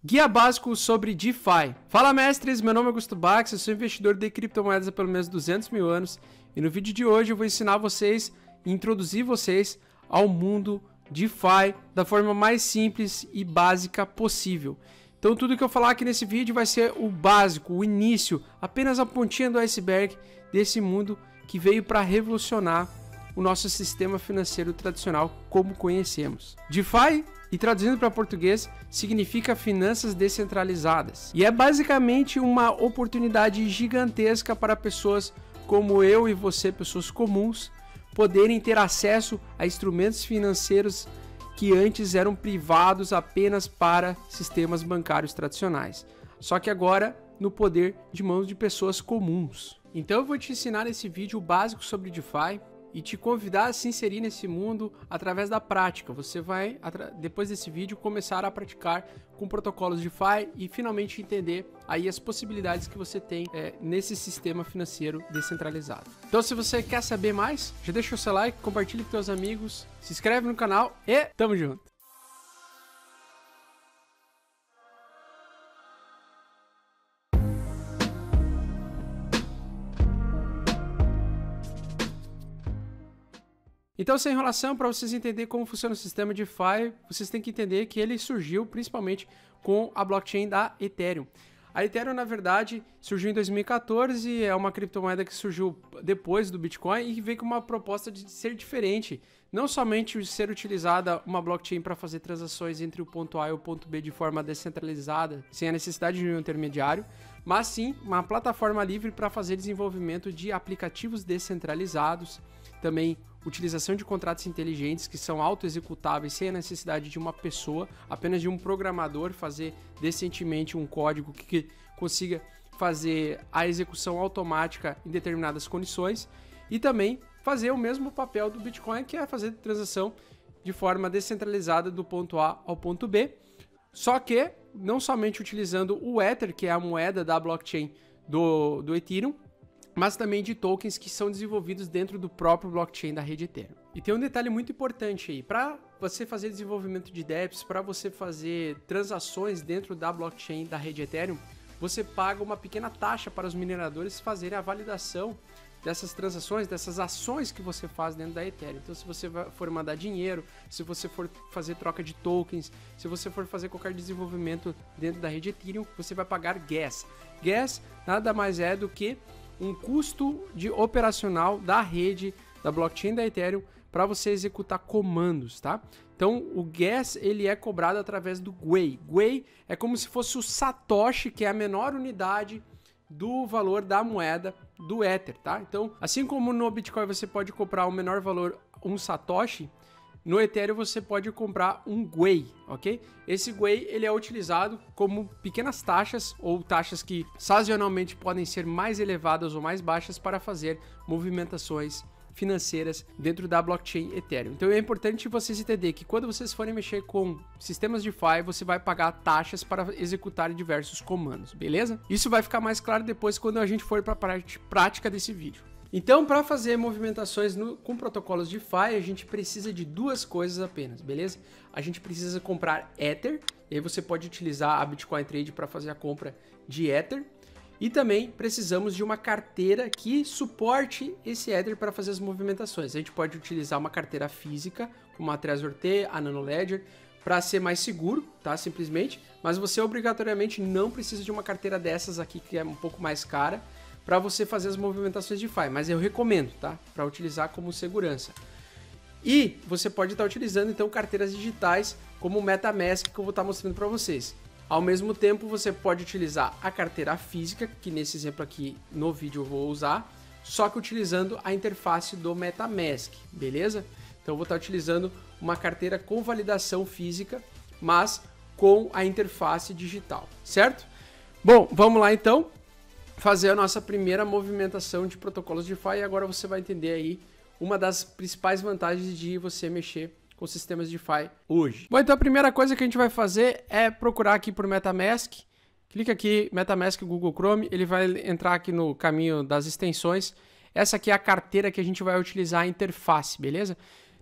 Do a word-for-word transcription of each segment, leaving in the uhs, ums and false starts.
Guia básico sobre DeFi. Fala, mestres, meu nome é Augusto Bax, eu sou investidor de criptomoedas há pelo menos duzentos mil anos e no vídeo de hoje eu vou ensinar vocês e introduzir vocês ao mundo DeFi da forma mais simples e básica possível. Então tudo que eu falar aqui nesse vídeo vai ser o básico, o início, apenas a pontinha do iceberg desse mundo que veio para revolucionar o nosso sistema financeiro tradicional como conhecemos. DeFi, e traduzindo para português, significa finanças descentralizadas. E é basicamente uma oportunidade gigantesca para pessoas como eu e você, pessoas comuns, poderem ter acesso a instrumentos financeiros que antes eram privados apenas para sistemas bancários tradicionais. Só que agora no poder de mãos de pessoas comuns. Então eu vou te ensinar nesse vídeo o básico sobre DeFi e te convidar a se inserir nesse mundo através da prática. Você vai, depois desse vídeo, começar a praticar com protocolos DeFi e finalmente entender aí as possibilidades que você tem é, nesse sistema financeiro descentralizado. Então, se você quer saber mais, já deixa o seu like, compartilhe com seus amigos, se inscreve no canal e tamo junto! Então, sem enrolação, para vocês entenderem como funciona o sistema DeFi, vocês têm que entender que ele surgiu principalmente com a blockchain da Ethereum. A Ethereum, na verdade, surgiu em dois mil e quatorze, é uma criptomoeda que surgiu depois do Bitcoin e veio com uma proposta de ser diferente. Não somente ser utilizada uma blockchain para fazer transações entre o ponto A e o ponto B de forma descentralizada, sem a necessidade de um intermediário, mas sim uma plataforma livre para fazer desenvolvimento de aplicativos descentralizados, também utilização de contratos inteligentes que são auto-executáveis sem a necessidade de uma pessoa, apenas de um programador fazer decentemente um código que consiga fazer a execução automática em determinadas condições e também fazer o mesmo papel do Bitcoin, que é fazer transação de forma descentralizada do ponto A ao ponto B, só que não somente utilizando o Ether, que é a moeda da blockchain do, do Ethereum, mas também de tokens que são desenvolvidos dentro do próprio blockchain da rede Ethereum. E tem um detalhe muito importante aí, para você fazer desenvolvimento de dApps, para você fazer transações dentro da blockchain da rede Ethereum, você paga uma pequena taxa para os mineradores fazerem a validação dessas transações, dessas ações que você faz dentro da Ethereum. Então, se você for mandar dinheiro, se você for fazer troca de tokens, se você for fazer qualquer desenvolvimento dentro da rede Ethereum, você vai pagar gas. Gas nada mais é do que um custo de operacional da rede da blockchain da Ethereum para você executar comandos, tá? Então, o gas ele é cobrado através do Gwei. Gwei é como se fosse o Satoshi, que é a menor unidade do valor da moeda do Ether, tá? Então, assim como no Bitcoin você pode comprar o menor valor, um Satoshi, no Ethereum você pode comprar um Gwei, ok? Esse Gwei ele é utilizado como pequenas taxas ou taxas que sazonalmente podem ser mais elevadas ou mais baixas para fazer movimentações financeiras dentro da blockchain Ethereum. Então é importante vocês entenderem que quando vocês forem mexer com sistemas DeFi, você vai pagar taxas para executar diversos comandos, beleza? Isso vai ficar mais claro depois quando a gente for para a parte prática desse vídeo. Então, para fazer movimentações no, com protocolos DeFi, a gente precisa de duas coisas apenas, beleza? A gente precisa comprar Ether, e aí você pode utilizar a Bitcoin Trade para fazer a compra de Ether. E também precisamos de uma carteira que suporte esse Ether para fazer as movimentações. A gente pode utilizar uma carteira física, como a Trezor T, a Nano Ledger, para ser mais seguro, tá? Simplesmente. Mas você obrigatoriamente não precisa de uma carteira dessas aqui, que é um pouco mais cara, para você fazer as movimentações DeFi, mas eu recomendo, tá? Para utilizar como segurança. E você pode estar utilizando então carteiras digitais como o MetaMask, que eu vou estar mostrando para vocês. Ao mesmo tempo, você pode utilizar a carteira física, que nesse exemplo aqui no vídeo eu vou usar, só que utilizando a interface do MetaMask, beleza? Então eu vou estar utilizando uma carteira com validação física, mas com a interface digital, certo? Bom, vamos lá então fazer a nossa primeira movimentação de protocolos DeFi e agora você vai entender aí uma das principais vantagens de você mexer com sistemas DeFi hoje. Bom, então a primeira coisa que a gente vai fazer é procurar aqui por MetaMask. Clica aqui, MetaMask Google Chrome, ele vai entrar aqui no caminho das extensões. Essa aqui é a carteira que a gente vai utilizar a interface, beleza?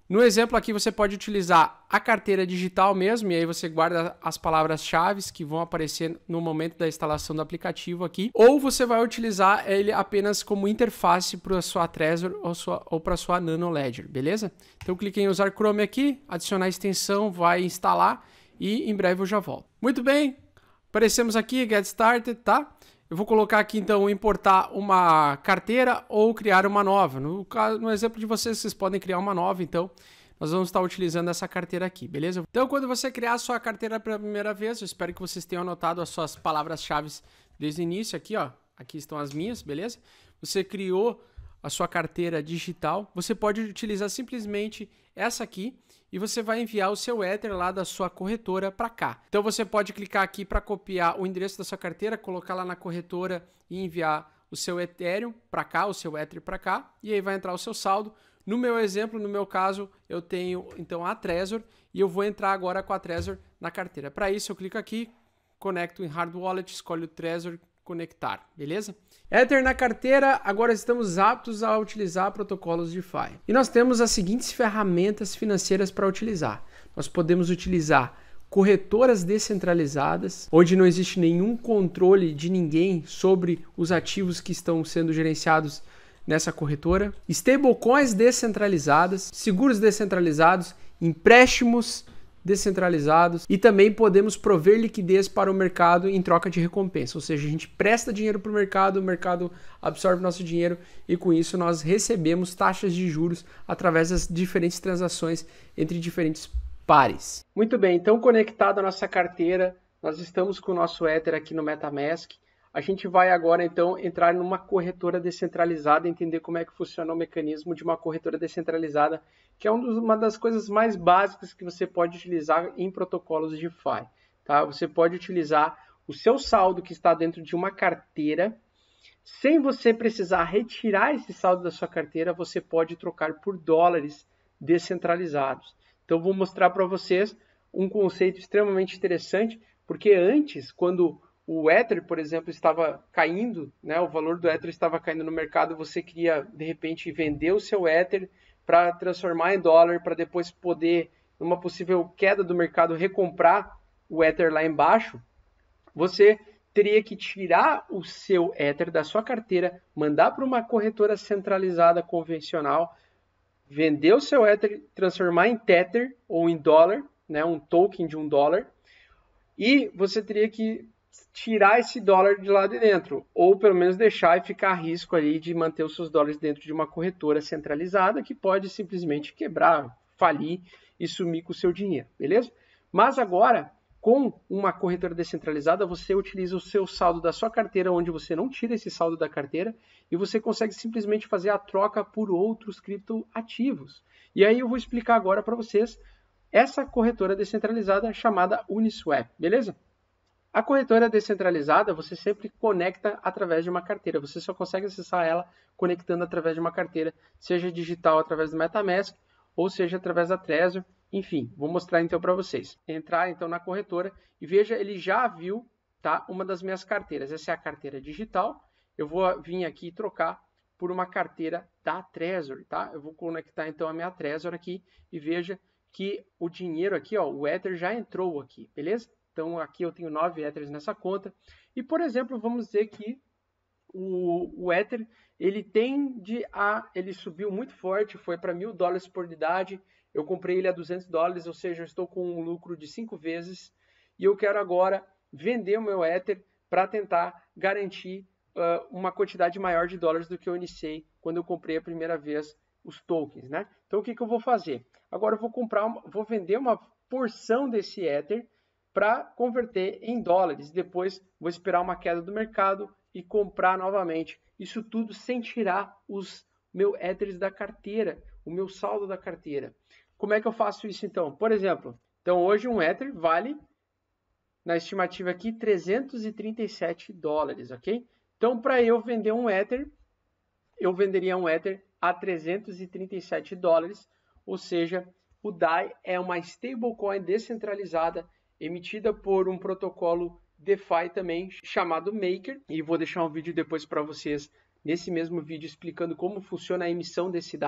No exemplo aqui você pode utilizar a carteira digital mesmo, e aí você guarda as palavras-chave que vão aparecer no momento da instalação do aplicativo aqui, ou você vai utilizar ele apenas como interface para a sua Trezor ou, sua, ou para a sua Nano Ledger, beleza? Então clique em usar Chrome aqui, adicionar a extensão, vai instalar e em breve eu já volto. Muito bem, aparecemos aqui, Get Started, tá? Eu vou colocar aqui, então, importar uma carteira ou criar uma nova. No, caso, no exemplo de vocês, vocês podem criar uma nova, então nós vamos estar utilizando essa carteira aqui, beleza? Então, quando você criar a sua carteira pela primeira vez, eu espero que vocês tenham anotado as suas palavras-chave desde o início aqui, ó. Aqui estão as minhas, beleza? Você criou a sua carteira digital, você pode utilizar simplesmente essa aqui e você vai enviar o seu Ether lá da sua corretora para cá. Então você pode clicar aqui para copiar o endereço da sua carteira, colocar lá na corretora e enviar o seu Ethereum para cá, o seu Ether para cá, e aí vai entrar o seu saldo. No meu exemplo, no meu caso, eu tenho então a Trezor e eu vou entrar agora com a Trezor na carteira. Para isso eu clico aqui, conecto em Hard Wallet, escolho o Trezor, conectar, beleza? Ether na carteira, agora estamos aptos a utilizar protocolos DeFi. E nós temos as seguintes ferramentas financeiras para utilizar. Nós podemos utilizar corretoras descentralizadas, onde não existe nenhum controle de ninguém sobre os ativos que estão sendo gerenciados nessa corretora, stablecoins descentralizadas, seguros descentralizados, empréstimos descentralizados e também podemos prover liquidez para o mercado em troca de recompensa, ou seja, a gente presta dinheiro para o mercado, o mercado absorve nosso dinheiro e com isso nós recebemos taxas de juros através das diferentes transações entre diferentes pares. Muito bem, então conectado à nossa carteira, nós estamos com o nosso Ether aqui no MetaMask. A gente vai agora então entrar numa corretora descentralizada, entender como é que funciona o mecanismo de uma corretora descentralizada, que é uma das coisas mais básicas que você pode utilizar em protocolos DeFi. Tá? Você pode utilizar o seu saldo que está dentro de uma carteira, sem você precisar retirar esse saldo da sua carteira, você pode trocar por dólares descentralizados. Então vou mostrar para vocês um conceito extremamente interessante, porque antes, quando o Ether, por exemplo, estava caindo, né? O valor do Ether estava caindo no mercado, você queria, de repente, vender o seu Ether para transformar em dólar, para depois poder, numa possível queda do mercado, recomprar o Ether lá embaixo, você teria que tirar o seu Ether da sua carteira, mandar para uma corretora centralizada convencional, vender o seu Ether, transformar em Tether ou em dólar, né? Um token de um dólar, e você teria que tirar esse dólar de lá de dentro, ou pelo menos deixar e ficar a risco ali de manter os seus dólares dentro de uma corretora centralizada que pode simplesmente quebrar, falir e sumir com o seu dinheiro, beleza? Mas agora, com uma corretora descentralizada, você utiliza o seu saldo da sua carteira, onde você não tira esse saldo da carteira, e você consegue simplesmente fazer a troca por outros criptoativos. E aí eu vou explicar agora para vocês essa corretora descentralizada chamada Uniswap, beleza? A corretora descentralizada você sempre conecta através de uma carteira. Você só consegue acessar ela conectando através de uma carteira, seja digital através do MetaMask ou seja através da Trezor. Enfim, vou mostrar então para vocês. Entrar então na corretora e veja, ele já viu, tá, uma das minhas carteiras. Essa é a carteira digital. Eu vou vir aqui e trocar por uma carteira da Trezor, tá? Eu vou conectar então a minha Trezor aqui e veja que o dinheiro aqui, ó, o Ether já entrou aqui, beleza? Então, aqui eu tenho nove Ethers nessa conta. E, por exemplo, vamos dizer que o, o Ether, ele tende a... Ele subiu muito forte, foi para mil dólares por unidade. Eu comprei ele a duzentos dólares, ou seja, eu estou com um lucro de cinco vezes. E eu quero agora vender o meu Ether para tentar garantir uh, uma quantidade maior de dólares do que eu iniciei quando eu comprei a primeira vez os tokens, né? Então, o que, que eu vou fazer? Agora, eu vou, comprar uma, vou vender uma porção desse Ether para converter em dólares. Depois vou esperar uma queda do mercado e comprar novamente. Isso tudo sem tirar os meus Ethers da carteira, o meu saldo da carteira. Como é que eu faço isso então? Por exemplo, então hoje um Ether vale, na estimativa aqui, trezentos e trinta e sete dólares, ok? Então para eu vender um Ether, eu venderia um Ether a trezentos e trinta e sete dólares, ou seja, o D A I é uma stablecoin descentralizada emitida por um protocolo DeFi também chamado Maker, e vou deixar um vídeo depois para vocês nesse mesmo vídeo explicando como funciona a emissão desse D A I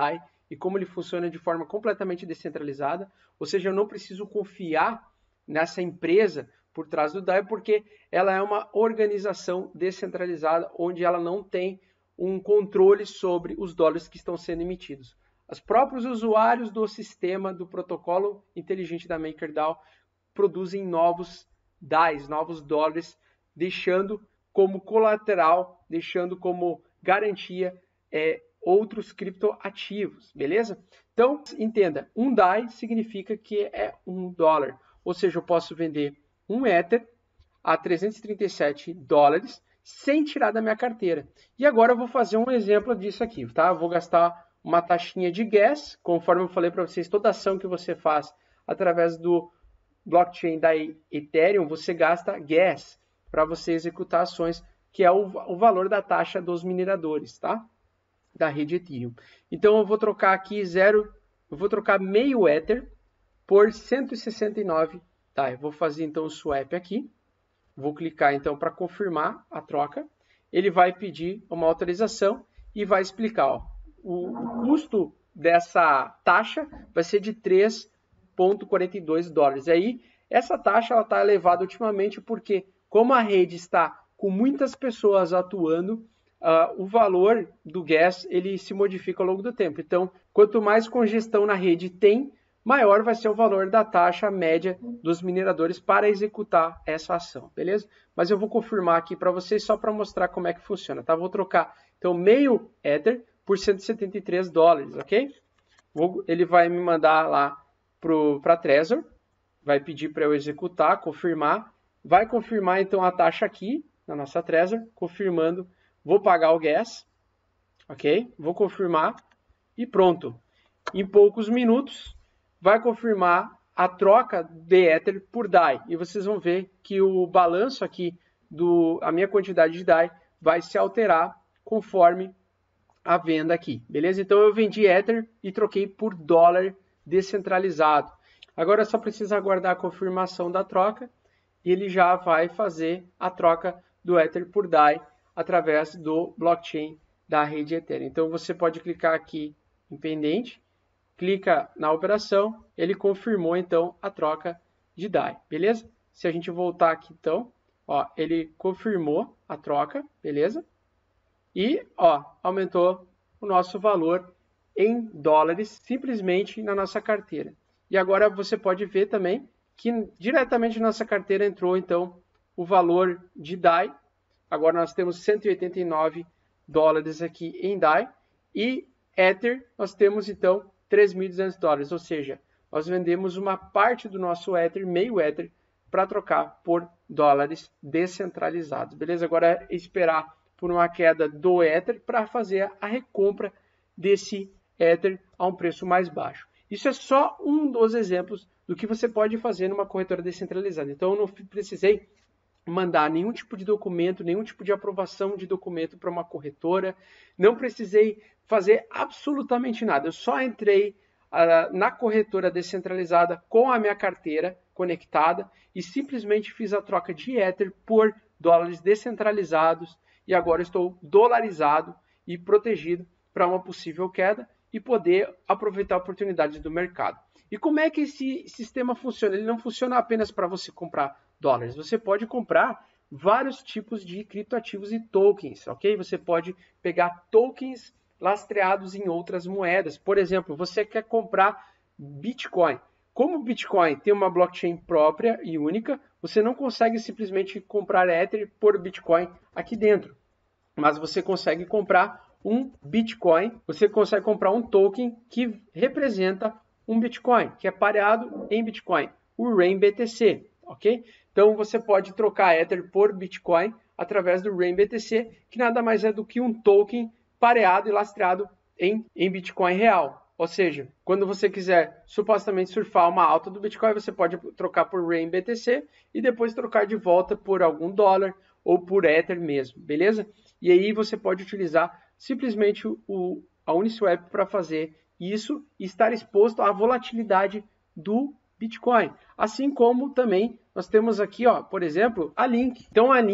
e como ele funciona de forma completamente descentralizada, ou seja, eu não preciso confiar nessa empresa por trás do D A I, porque ela é uma organização descentralizada, onde ela não tem um controle sobre os dólares que estão sendo emitidos. Os próprios usuários do sistema do protocolo inteligente da MakerDAO produzem novos D A Is, novos dólares, deixando como colateral, deixando como garantia é, outros criptoativos, beleza? Então, entenda, um D A I significa que é um dólar, ou seja, eu posso vender um Ether a trezentos e trinta e sete dólares sem tirar da minha carteira. E agora eu vou fazer um exemplo disso aqui, tá? Eu vou gastar uma taxinha de gas, conforme eu falei para vocês, toda ação que você faz através do blockchain da Ethereum, você gasta gas para você executar ações, que é o, o valor da taxa dos mineradores, tá? Da rede Ethereum. Então eu vou trocar aqui zero, eu vou trocar meio Ether por cento e sessenta e nove, tá? Eu vou fazer então o swap aqui. Vou clicar então para confirmar a troca. Ele vai pedir uma autorização e vai explicar, ó, o, o custo dessa taxa vai ser de três vírgula quarenta e dois dólares. E aí, essa taxa está elevada ultimamente porque, como a rede está com muitas pessoas atuando, uh, o valor do gas ele se modifica ao longo do tempo. Então, quanto mais congestão na rede tem, maior vai ser o valor da taxa média dos mineradores para executar essa ação, beleza? Mas eu vou confirmar aqui para vocês só para mostrar como é que funciona, tá? Vou trocar, então, meio Ether por cento e setenta e três dólares, ok? Vou, ele vai me mandar lá para a Trezor, vai pedir para eu executar, confirmar, vai confirmar então a taxa aqui na nossa Trezor, confirmando, vou pagar o gas, ok? Vou confirmar e pronto. Em poucos minutos vai confirmar a troca de Ether por D A I e vocês vão ver que o balanço aqui, do, a minha quantidade de D A I vai se alterar conforme a venda aqui, beleza? Então eu vendi Ether e troquei por dólar descentralizado. Agora só precisa aguardar a confirmação da troca e ele já vai fazer a troca do Ether por D A I através do blockchain da rede Ethereum. Então você pode clicar aqui em pendente, clica na operação, ele confirmou então a troca de D A I, beleza? Se a gente voltar aqui então, ó, ele confirmou a troca, beleza? E ó, aumentou o nosso valor em dólares simplesmente na nossa carteira. E agora você pode ver também que diretamente na nossa carteira entrou então o valor de D A I. Agora nós temos cento e oitenta e nove dólares aqui em D A I e Ether nós temos então três mil e duzentos dólares, ou seja, nós vendemos uma parte do nosso Ether, meio Ether, para trocar por dólares descentralizados, beleza? Agora é esperar por uma queda do Ether para fazer a recompra desse Ether a um preço mais baixo. Isso é só um dos exemplos do que você pode fazer numa corretora descentralizada. Então, eu não precisei mandar nenhum tipo de documento, nenhum tipo de aprovação de documento para uma corretora, não precisei fazer absolutamente nada. Eu só entrei uh, na corretora descentralizada com a minha carteira conectada e simplesmente fiz a troca de Ether por dólares descentralizados e agora estou dolarizado e protegido para uma possível queda e poder aproveitar oportunidades do mercado. E como é que esse sistema funciona? Ele não funciona apenas para você comprar dólares. Você pode comprar vários tipos de criptoativos e tokens, ok? Você pode pegar tokens lastreados em outras moedas. Por exemplo, você quer comprar Bitcoin. Como o Bitcoin tem uma blockchain própria e única, você não consegue simplesmente comprar Ether por Bitcoin aqui dentro. Mas você consegue comprar um Bitcoin, você consegue comprar um token que representa um Bitcoin, que é pareado em Bitcoin, o Rain B T C, ok? Então você pode trocar Ether por Bitcoin através do Rain B T C, que nada mais é do que um token pareado e lastreado em, em Bitcoin real. Ou seja, quando você quiser supostamente surfar uma alta do Bitcoin, você pode trocar por Rain B T C e depois trocar de volta por algum dólar ou por Ether mesmo, beleza? E aí você pode utilizar simplesmente o, a Uniswap para fazer isso e estar exposto à volatilidade do Bitcoin. Assim como também nós temos aqui, ó, por exemplo, a Link. Então a Link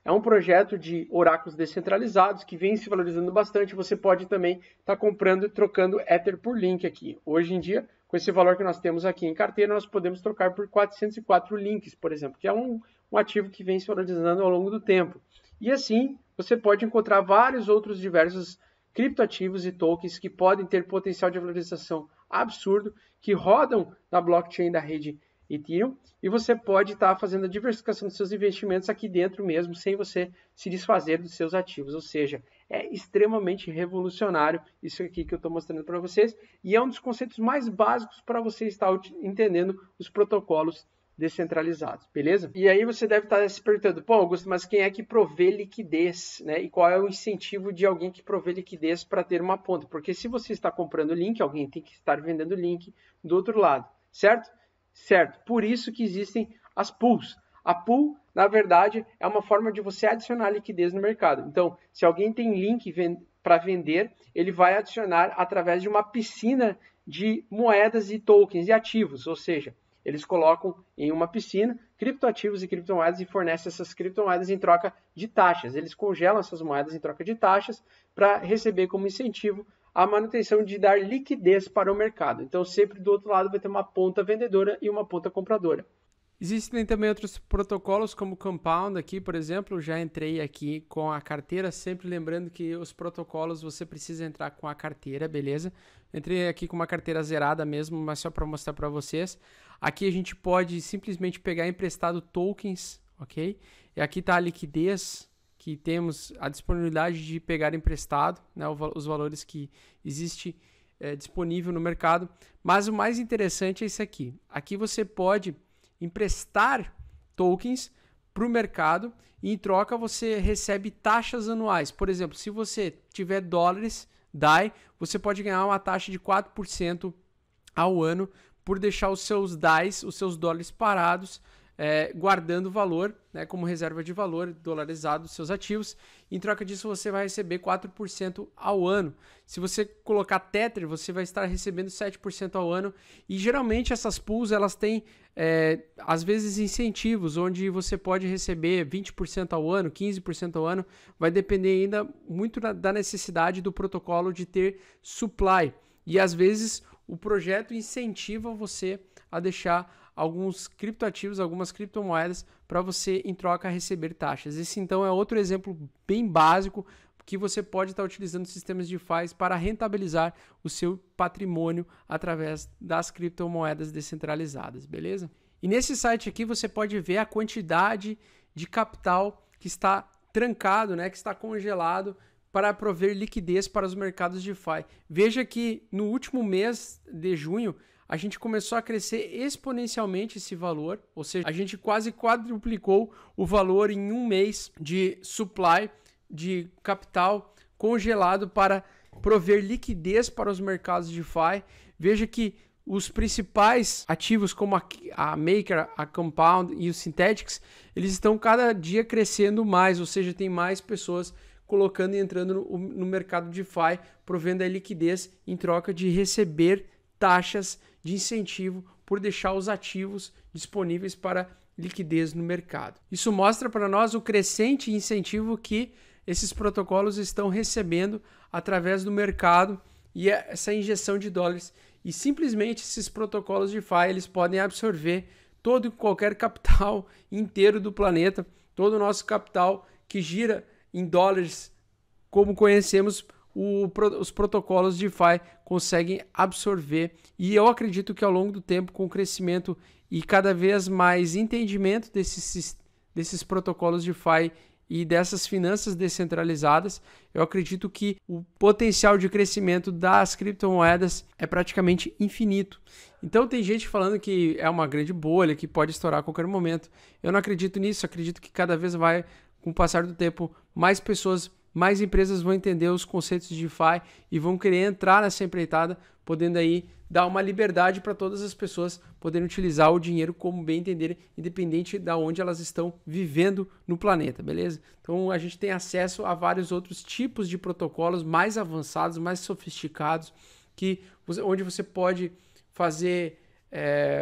é um projeto de oráculos descentralizados que vem se valorizando bastante. Você pode também estar comprando e trocando Ether por Link aqui. Hoje em dia, com esse valor que nós temos aqui em carteira, nós podemos trocar por quatrocentos e quatro Links, por exemplo, que é um, um ativo que vem se valorizando ao longo do tempo. E assim, você pode encontrar vários outros diversos criptoativos e tokens que podem ter potencial de valorização absurdo, que rodam na blockchain da rede Ethereum, e você pode estar fazendo a diversificação dos seus investimentos aqui dentro mesmo, sem você se desfazer dos seus ativos. Ou seja, é extremamente revolucionário isso aqui que eu estou mostrando para vocês, e é um dos conceitos mais básicos para você estar entendendo os protocolos descentralizados, beleza? E aí você deve estar se perguntando, pô, Augusto, mas quem é que provê liquidez, né? E qual é o incentivo de alguém que provê liquidez para ter uma ponta? Porque se você está comprando link, alguém tem que estar vendendo link do outro lado, certo? Certo, por isso que existem as pools. A pool, na verdade, é uma forma de você adicionar liquidez no mercado. Então, se alguém tem link para vender, ele vai adicionar através de uma piscina de moedas e tokens e ativos, ou seja, eles colocam em uma piscina criptoativos e criptomoedas e fornecem essas criptomoedas em troca de taxas. Eles congelam essas moedas em troca de taxas para receber como incentivo a manutenção de dar liquidez para o mercado. Então, sempre do outro lado vai ter uma ponta vendedora e uma ponta compradora. Existem também outros protocolos, como o Compound aqui, por exemplo. Eu já entrei aqui com a carteira, sempre lembrando que os protocolos você precisa entrar com a carteira, beleza? Entrei aqui com uma carteira zerada mesmo, mas só para mostrar para vocês. Aqui a gente pode simplesmente pegar emprestado tokens, ok? E aqui está a liquidez, que temos a disponibilidade de pegar emprestado, né, os valores que existe é, disponível no mercado. Mas o mais interessante é isso aqui. Aqui você pode emprestar tokens para o mercado e em troca você recebe taxas anuais. Por exemplo, se você tiver dólares D A I, você pode ganhar uma taxa de quatro por cento ao ano por deixar os seus D A Is, os seus dólares parados, É, guardando valor, né, como reserva de valor dolarizado dos seus ativos. Em troca disso, você vai receber quatro por cento ao ano. Se você colocar Tether, você vai estar recebendo sete por cento ao ano. E geralmente essas pools elas têm, é, às vezes, incentivos, onde você pode receber vinte por cento ao ano, quinze por cento ao ano. Vai depender ainda muito da necessidade do protocolo de ter supply. E às vezes o projeto incentiva você a deixar alguns criptoativos, algumas criptomoedas para você em troca receber taxas. Esse então é outro exemplo bem básico que você pode estar utilizando sistemas de DeFi para rentabilizar o seu patrimônio através das criptomoedas descentralizadas, beleza? E nesse site aqui você pode ver a quantidade de capital que está trancado, né, que está congelado para prover liquidez para os mercados de DeFi. Veja que no último mês de junho a gente começou a crescer exponencialmente esse valor, ou seja, a gente quase quadruplicou o valor em um mês de supply de capital congelado para prover liquidez para os mercados de DeFi. Veja que os principais ativos como a, a Maker, a Compound e o Synthetix, eles estão cada dia crescendo mais, ou seja, tem mais pessoas colocando e entrando no, no mercado de DeFi, provendo a liquidez em troca de receber taxas de incentivo por deixar os ativos disponíveis para liquidez no mercado. Isso mostra para nós o crescente incentivo que esses protocolos estão recebendo através do mercado e essa injeção de dólares. E simplesmente esses protocolos de DeFi eles podem absorver todo e qualquer capital inteiro do planeta, todo o nosso capital que gira em dólares, como conhecemos. O, os protocolos de DeFi conseguem absorver, e eu acredito que ao longo do tempo, com o crescimento e cada vez mais entendimento desses, desses protocolos de DeFi e dessas finanças descentralizadas, eu acredito que o potencial de crescimento das criptomoedas é praticamente infinito. Então tem gente falando que é uma grande bolha, que pode estourar a qualquer momento. Eu não acredito nisso, acredito que cada vez vai, com o passar do tempo, mais pessoas mais empresas vão entender os conceitos de DeFi e vão querer entrar nessa empreitada, podendo aí dar uma liberdade para todas as pessoas poderem utilizar o dinheiro como bem entenderem, independente de onde elas estão vivendo no planeta, beleza? Então a gente tem acesso a vários outros tipos de protocolos mais avançados, mais sofisticados, que, onde você pode fazer é,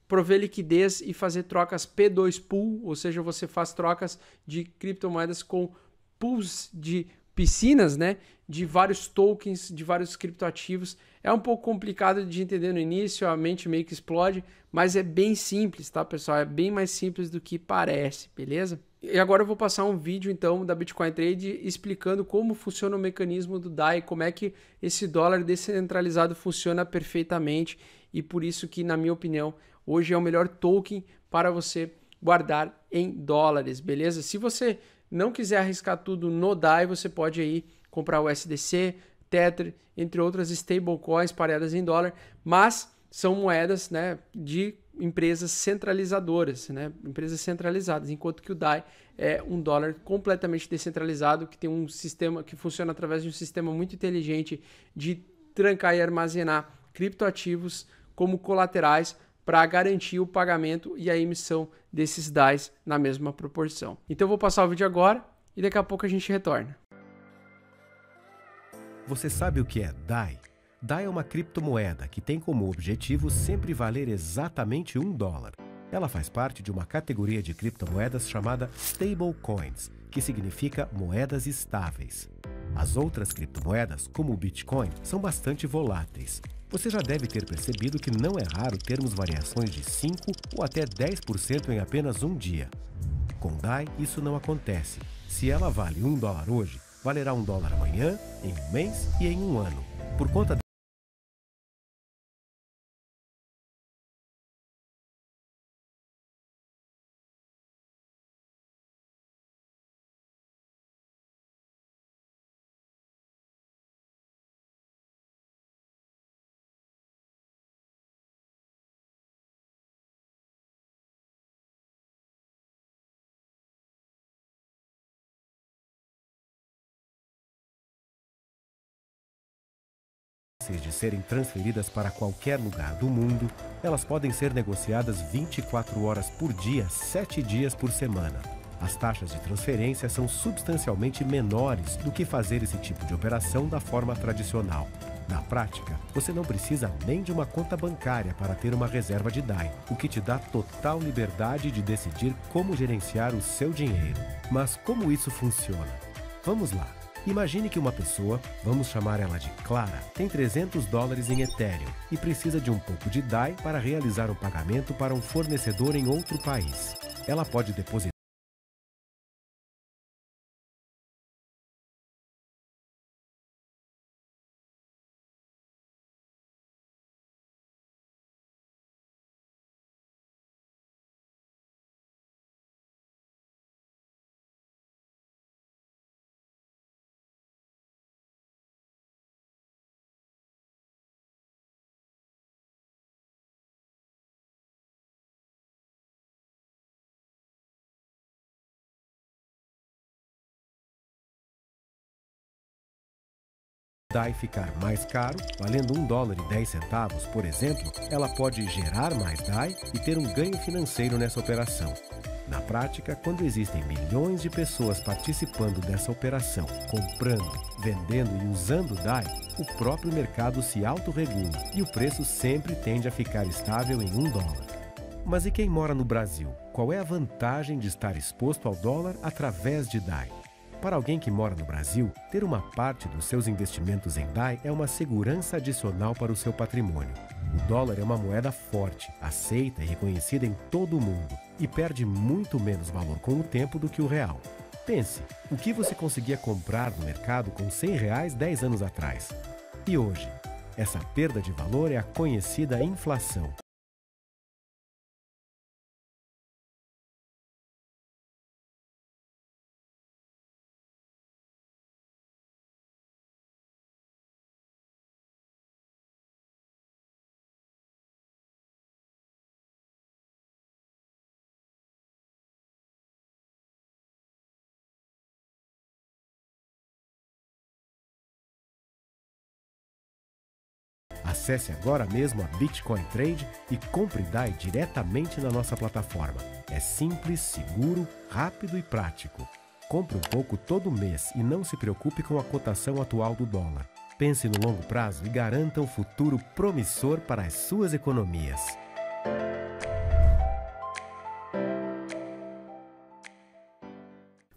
prover liquidez e fazer trocas P dois Pool, ou seja, você faz trocas de criptomoedas com pools de piscinas, né, de vários tokens, de vários criptoativos. É um pouco complicado de entender no início, a mente meio que explode, mas é bem simples, tá, pessoal? É bem mais simples do que parece, beleza? E agora eu vou passar um vídeo, então, da Bitcoin Trade explicando como funciona o mecanismo do D A I, como é que esse dólar descentralizado funciona perfeitamente e por isso que, na minha opinião, hoje é o melhor token para você guardar em dólares, beleza? Se você não quiser arriscar tudo no D A I, você pode aí comprar o S D C, Tether, entre outras stablecoins pareadas em dólar, mas são moedas, né, de empresas centralizadoras, né, empresas centralizadas, enquanto que o D A I é um dólar completamente descentralizado, que tem um sistema que funciona através de um sistema muito inteligente de trancar e armazenar criptoativos como colaterais para garantir o pagamento e a emissão desses D A Is na mesma proporção. Então eu vou passar o vídeo agora e daqui a pouco a gente retorna. Você sabe o que é D A I? D A I é uma criptomoeda que tem como objetivo sempre valer exatamente um dólar. Ela faz parte de uma categoria de criptomoedas chamada stablecoins, que significa moedas estáveis. As outras criptomoedas, como o Bitcoin, são bastante voláteis. Você já deve ter percebido que não é raro termos variações de cinco ou até dez por cento em apenas um dia. Com D A I, isso não acontece. Se ela vale um dólar hoje, valerá um dólar amanhã, em um mês e em um ano. Por conta de serem transferidas para qualquer lugar do mundo, elas podem ser negociadas vinte e quatro horas por dia, sete dias por semana. As taxas de transferência são substancialmente menores do que fazer esse tipo de operação da forma tradicional. Na prática, você não precisa nem de uma conta bancária para ter uma reserva de D A I, o que te dá total liberdade de decidir como gerenciar o seu dinheiro. Mas como isso funciona? Vamos lá. Imagine que uma pessoa, vamos chamar ela de Clara, tem trezentos dólares em Ethereum e precisa de um pouco de D A I para realizar um pagamento para um fornecedor em outro país. Ela pode depositar D A I ficar mais caro, valendo um dólar e dez centavos, por exemplo, ela pode gerar mais D A I e ter um ganho financeiro nessa operação. Na prática, quando existem milhões de pessoas participando dessa operação, comprando, vendendo e usando D A I, o próprio mercado se autorregula e o preço sempre tende a ficar estável em um dólar. Mas e quem mora no Brasil? Qual é a vantagem de estar exposto ao dólar através de D A I? Para alguém que mora no Brasil, ter uma parte dos seus investimentos em D A I é uma segurança adicional para o seu patrimônio. O dólar é uma moeda forte, aceita e reconhecida em todo o mundo e perde muito menos valor com o tempo do que o real. Pense, o que você conseguia comprar no mercado com cem reais dez anos atrás? E hoje? Essa perda de valor é a conhecida inflação. Acesse agora mesmo a Bitcoin Trade e compre D A I diretamente na nossa plataforma. É simples, seguro, rápido e prático. Compre um pouco todo mês e não se preocupe com a cotação atual do dólar. Pense no longo prazo e garanta um futuro promissor para as suas economias.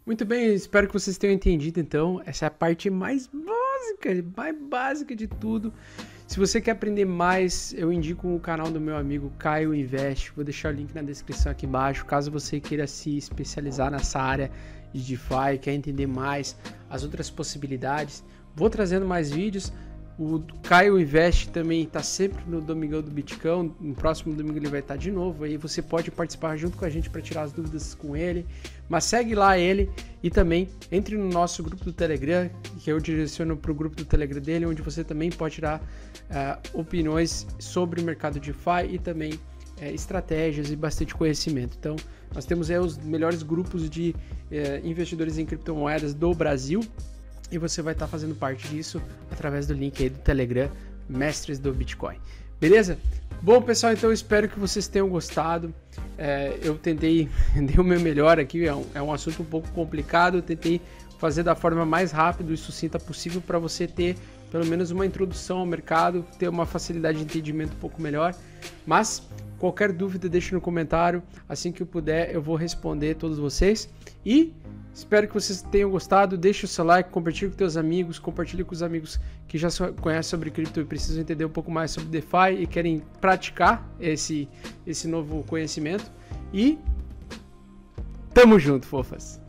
Muito bem, espero que vocês tenham entendido então. Essa é a parte mais básica, mais básica de tudo. Se você quer aprender mais, eu indico o canal do meu amigo Caio Invest. Vou deixar o link na descrição aqui embaixo, caso você queira se especializar nessa área de DeFi, quer entender mais as outras possibilidades. Vou trazendo mais vídeos. O Caio Invest também está sempre no Domingão do Bitcão. No próximo domingo ele vai estar de novo. Aí você pode participar junto com a gente para tirar as dúvidas com ele. Mas segue lá ele e também entre no nosso grupo do Telegram, que eu direciono para o grupo do Telegram dele, onde você também pode tirar uh, opiniões sobre o mercado de DeFi e também uh, estratégias e bastante conhecimento. Então, nós temos aí os melhores grupos de uh, investidores em criptomoedas do Brasil. E você vai estar fazendo parte disso através do link aí do Telegram, Mestres do Bitcoin. Beleza? Bom, pessoal, então eu espero que vocês tenham gostado. É, eu tentei, dei o meu melhor aqui, é um, é um assunto um pouco complicado. Eu tentei fazer da forma mais rápida e sucinta possível para você ter pelo menos uma introdução ao mercado, ter uma facilidade de entendimento um pouco melhor. Mas qualquer dúvida, deixe no comentário. Assim que eu puder, eu vou responder todos vocês. E espero que vocês tenham gostado. Deixe o seu like, compartilhe com seus amigos, compartilhe com os amigos que já conhecem sobre cripto e precisam entender um pouco mais sobre DeFi e querem praticar esse, esse novo conhecimento. E tamo junto, fofas!